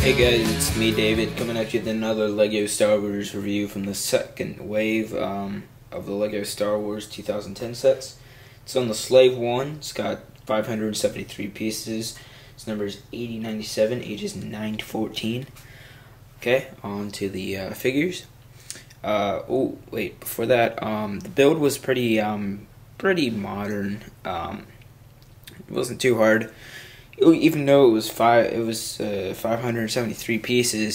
Hey guys, it's me David coming at you with another LEGO Star Wars review from the second wave of the LEGO Star Wars 2010 sets. It's on the Slave 1, it's got 573 pieces, its number is 8097, ages 9 to 14. Okay, on to the figures. Oh wait, before that, the build was pretty modern. It wasn't too hard. Even though it was 573 pieces,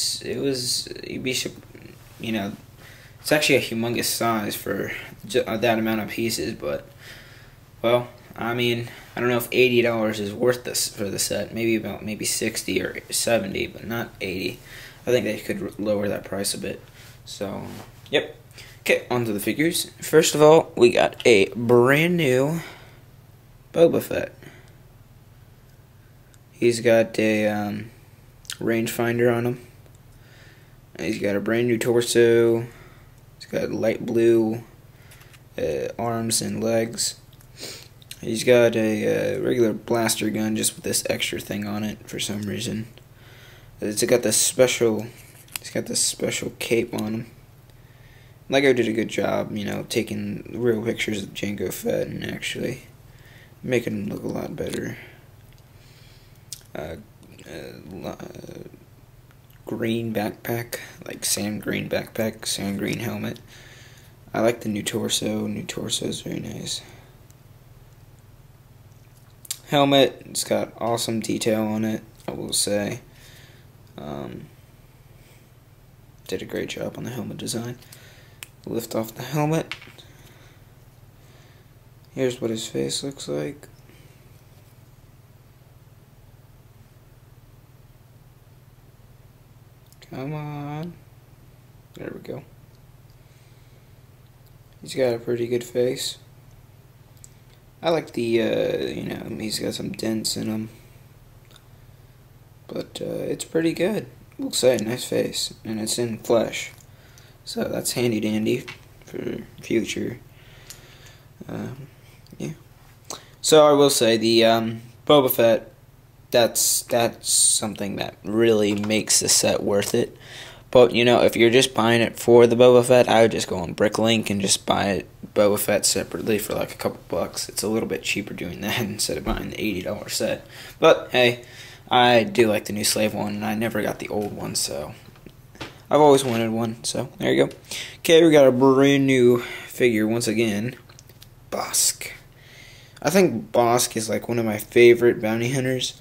you know, it's actually a humongous size for that amount of pieces. But well, I mean, I don't know if $80 is worth this for the set. Maybe 60 or 70, but not 80. I think they could lower that price a bit. So, yep. Okay, on to the figures. First of all, we got a brand new Boba Fett. He's got a rangefinder on him. He's got a brand new torso. He's got light blue arms and legs. He's got a regular blaster gun just with this extra thing on it for some reason. It's got this special. He's got this special cape on him. LEGO did a good job, you know, taking real pictures of Jango Fett and actually making him look a lot better. Green backpack, like sand green backpack, sand green helmet. I like the new torso. New torso is very nice. Helmet, it's got awesome detail on it, I will say. Did a great job on the helmet design. Lift off the helmet. Here's what his face looks like. Come on. There we go. He's got a pretty good face. I like the, you know, he's got some dents in him. But, it's pretty good. We'll say, nice face. And it's in flesh. So that's handy dandy for future. Yeah. So I will say, the, Boba Fett, that's something that really makes the set worth it. But, you know, if you're just buying it for the Boba Fett, I would just go on Bricklink and just buy it Boba Fett separately for like a couple bucks. It's a little bit cheaper doing that instead of buying the $80 set. But, hey, I do like the new Slave one, and I never got the old one, so I've always wanted one, so there you go. Okay, we got a brand new figure once again, Bossk. I think Bossk is like one of my favorite bounty hunters.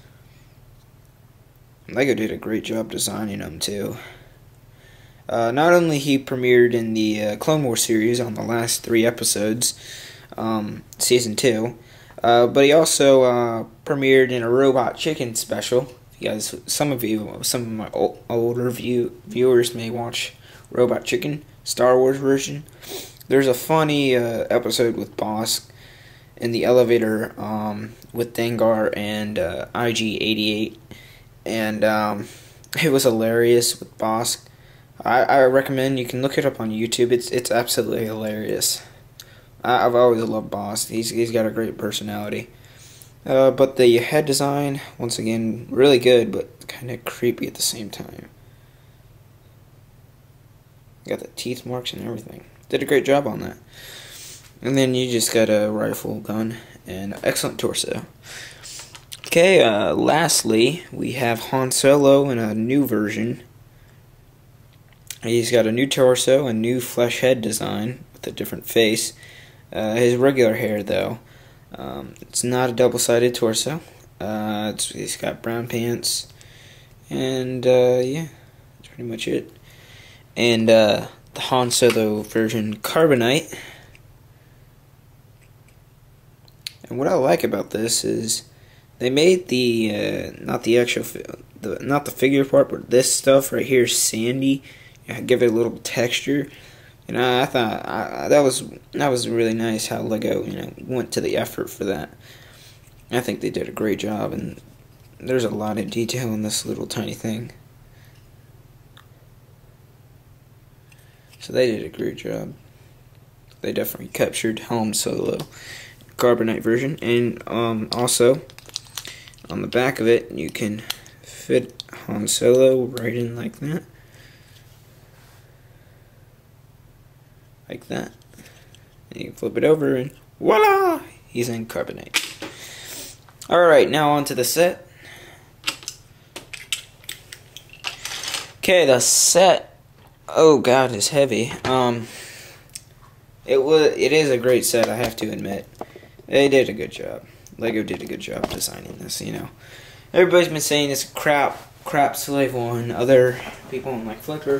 LEGO did a great job designing him too. Not only he premiered in the Clone Wars series on the last 3 episodes, season 2, but he also premiered in a Robot Chicken special. You guys, some of my older viewers may watch Robot Chicken Star Wars version. There's a funny episode with Bossk in the elevator with Dengar and IG-88. And it was hilarious with Bossk. I recommend you can look it up on YouTube. It's absolutely hilarious. I've always loved Bossk. He's got a great personality. But the head design, once again, really good, but kind of creepy at the same time. Got the teeth marks and everything. Did a great job on that. And then you just got a rifle gun and excellent torso. Okay, lastly, we have Han Solo in a new version. He's got a new torso, a new flesh head design with a different face. His regular hair, though, it's not a double-sided torso. He's got brown pants, and yeah, that's pretty much it. And the Han Solo version, Carbonite. And what I like about this is they made the not the figure part, but this stuff right here sandy. Give it a little texture. You know, I thought that was really nice how LEGO, you know, went to the effort for that. I think they did a great job, and there's a lot of detail in this little tiny thing. So they did a great job. They definitely captured Han Solo Carbonite version, and also on the back of it you can fit Han Solo right in like that. Like that. And you flip it over and voila! He's in carbonite. Alright, now onto the set. Okay, the set, oh god, is heavy. It is a great set, I have to admit. They did a good job. LEGO did a good job designing this, you know. Everybody's been saying it's crap Slave One. Other people like Flipper.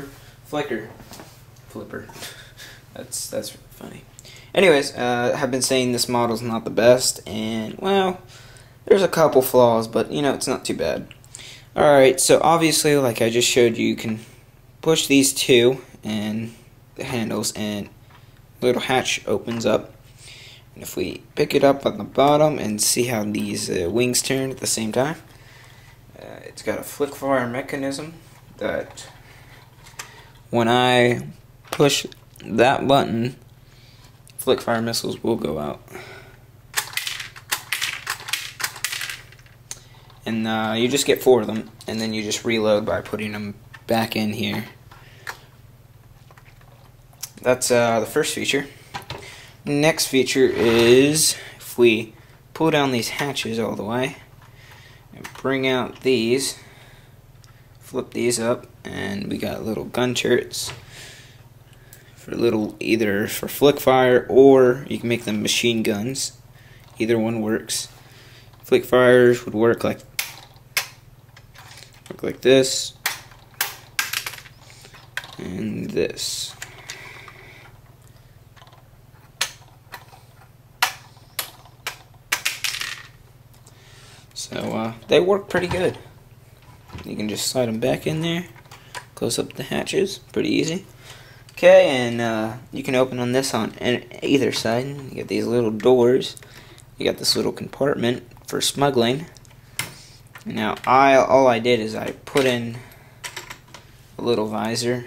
That's funny. Anyways, have been saying this model's not the best, and well, there's a couple flaws, but you know, it's not too bad. Alright, so obviously, like I just showed you, you can push these two and the handles, and the little hatch opens up. And if we pick it up on the bottom and see how these wings turn at the same time, it's got a flick fire mechanism that when I push that button, flick fire missiles will go out. And you just get 4 of them, and then you just reload by putting them back in here. That's the first feature. Next feature is if we pull down these hatches all the way and bring out these, flip these up, and we got little gun turrets for either for flick fire, or you can make them machine guns. Either one works. Flick fires would work like this and this. So they work pretty good. You can just slide them back in there, close up the hatches, pretty easy. Okay, and you can open on this on either side. You get these little doors. You got this little compartment for smuggling. Now, all I did is I put in a little visor,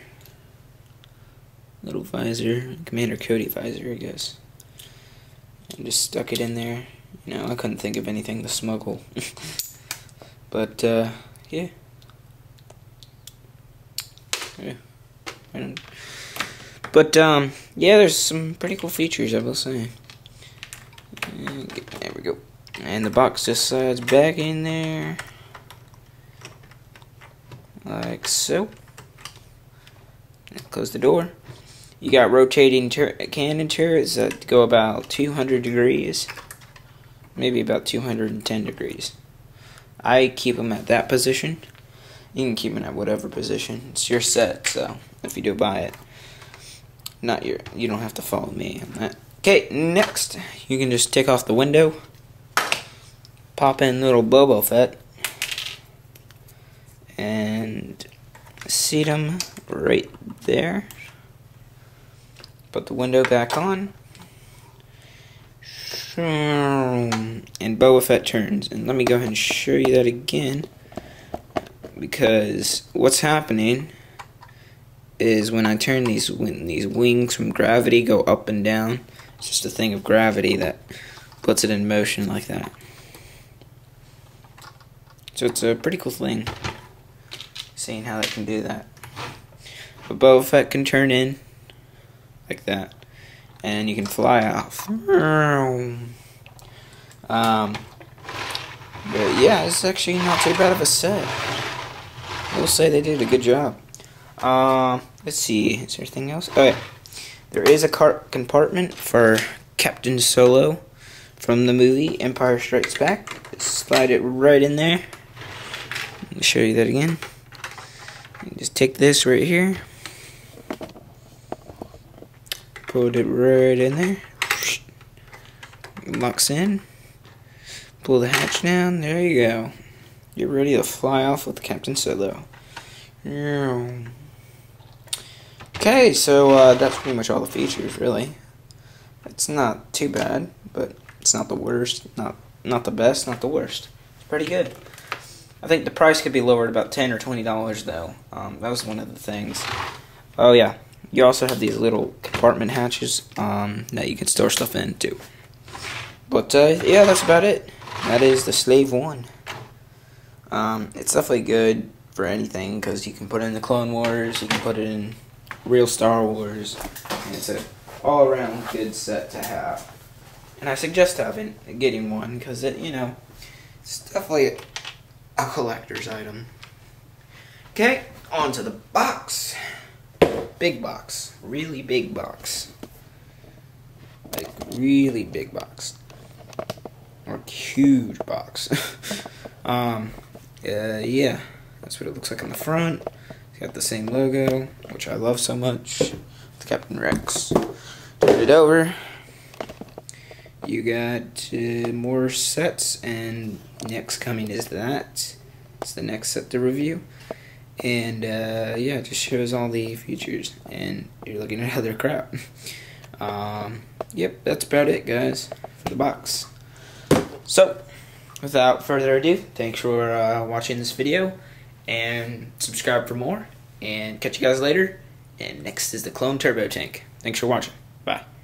Commander Cody visor, I guess, and just stuck it in there. You know, I couldn't think of anything to smuggle, but yeah. But yeah, there's some pretty cool features, I will say. There we go. And the box just slides back in there, like so. Close the door. You got rotating cannon turrets that go about 200 degrees, maybe about 210 degrees. I keep them at that position. You can keep them at whatever position. It's your set, so if you do buy it, you don't have to follow me on that. Okay, next, you can just take off the window, pop in little Boba Fett, and seat him right there. Put the window back on, and Boba Fett turns. And let me go ahead and show you that again, because what's happening is when I turn these wings from gravity go up and down. It's just a thing of gravity that puts it in motion like that. So it's a pretty cool thing, seeing how they can do that. But Boba Fett can turn in like that, and you can fly off. But yeah, it's actually not too bad of a set. I will say they did a good job. Let's see, is there anything else? Oh yeah, there is a compartment for Captain Solo from the movie Empire Strikes Back. Just slide it right in there. Let me show you that again. You just take this right here, put it right in there, locks in, pull the hatch down, there you go. You're ready to fly off with Captain Solo. Okay, so that's pretty much all the features, really. It's not too bad, but it's not the worst, not the best, not the worst. It's pretty good. I think the price could be lowered about $10 or $20 though. That was one of the things. Oh yeah, you also have these little compartment hatches that you can store stuff in too. But yeah, that's about it. That is the Slave One. It's definitely good for anything, because you can put it in the Clone Wars, you can put it in real Star Wars, and it's a all-around good set to have. And I suggest getting one, because it, you know, it's definitely a collector's item. Okay, on to the box. Big box. Really big box. Like, really big box. Or huge box. Yeah, that's what it looks like on the front. It's got the same logo, which I love so much. It's Captain Rex. Turn it over. You got more sets, and next coming is that. It's the next set to review. And yeah, it just shows all the features, and you're looking at other crap. Yep, that's about it, guys, for the box. So, without further ado, thanks for watching this video, and subscribe for more, and catch you guys later. And next is the Clone Turbo Tank. Thanks for watching. Bye.